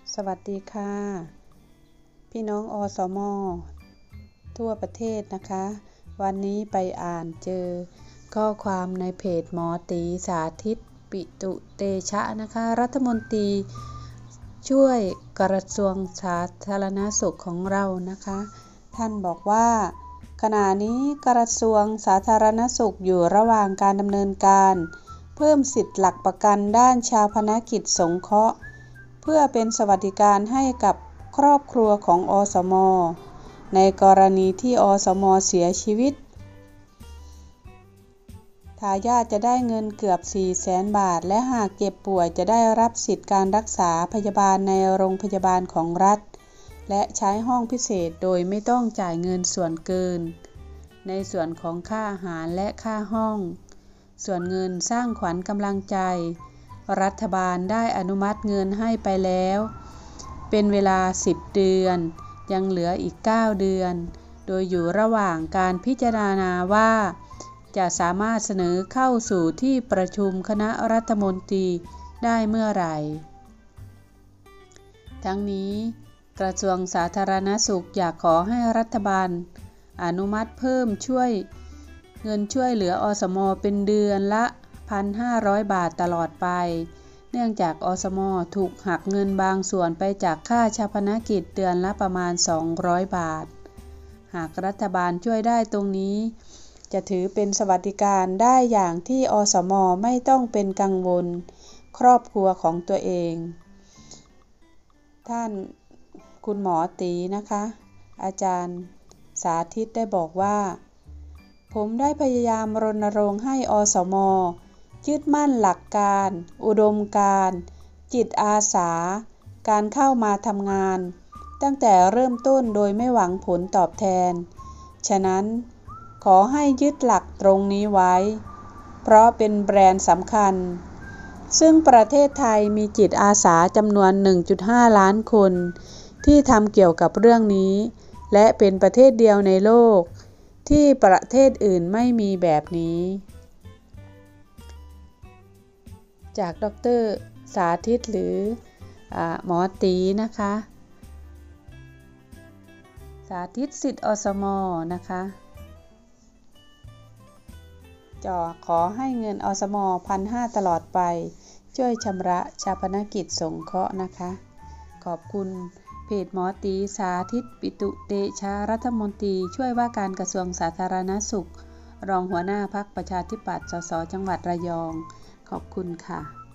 สวัสดีค่ะพี่น้องอสม.ทั่วประเทศนะคะวันนี้ไปอ่านเจอข้อความในเพจหมอตีสาธิตปิตุเตชะนะคะรัฐมนตรีช่วยกระทรวงสาธารณสุขของเรานะคะท่านบอกว่าขณะนี้กระทรวงสาธารณสุขอยู่ระหว่างการดำเนินการเพิ่มสิทธิหลักประกันด้านชาปนกิจสงเคราะห์เพื่อเป็นสวัสดิการให้กับครอบครัวของอสม.ในกรณีที่อสม.เสียชีวิตทายาทจะได้เงินเกือบ 400,000 บาทและหากเจ็บป่วยจะได้รับสิทธิการรักษาพยาบาลในโรงพยาบาลของรัฐและใช้ห้องพิเศษโดยไม่ต้องจ่ายเงินส่วนเกินในส่วนของค่าอาหารและค่าห้องส่วนเงินสร้างขวัญกำลังใจรัฐบาลได้อนุมัติเงินให้ไปแล้วเป็นเวลา10 เดือนยังเหลืออีก9 เดือนโดยอยู่ระหว่างการพิจารณาว่าจะสามารถเสนอเข้าสู่ที่ประชุมคณะรัฐมนตรีได้เมื่อไหร่ทั้งนี้กระทรวงสาธารณสุขอยากขอให้รัฐบาลอนุมัติเพิ่มเงินช่วยเหลืออสม.เป็นเดือนละ 1,500 บาทตลอดไปเนื่องจากอสม.ถูกหักเงินบางส่วนไปจากค่าชาปนกิจเดือนละประมาณ200 บาทหากรัฐบาลช่วยได้ตรงนี้จะถือเป็นสวัสดิการได้อย่างที่อสม.ไม่ต้องเป็นกังวลครอบครัวของตัวเองท่านคุณหมอตีนะคะอาจารย์สาธิตได้บอกว่าผมได้พยายามรณรงค์ให้อสม.ยึดมั่นหลักการอุดมการณ์จิตอาสาการเข้ามาทำงานตั้งแต่เริ่มต้นโดยไม่หวังผลตอบแทนฉะนั้นขอให้ยึดหลักตรงนี้ไว้เพราะเป็นแบรนด์สำคัญซึ่งประเทศไทยมีจิตอาสาจำนวน 1.5 ล้านคนที่ทำเกี่ยวกับเรื่องนี้และเป็นประเทศเดียวในโลกที่ประเทศอื่นไม่มีแบบนี้จากดร.สาธิตหรือหมอตีนะคะสาธิตสิทธิ์อสม.นะคะขอให้เงินอสม. 1,500 ตลอดไปช่วยชำระชาปนกิจสงเคราะห์นะคะขอบคุณเพจหมอตีสาธิตปิตุเตชะรัฐมนตรีช่วยว่าการกระทรวงสาธารณสุขรองหัวหน้าพรรคประชาธิปัตย์สสจังหวัดระยองขอบคุณค่ะ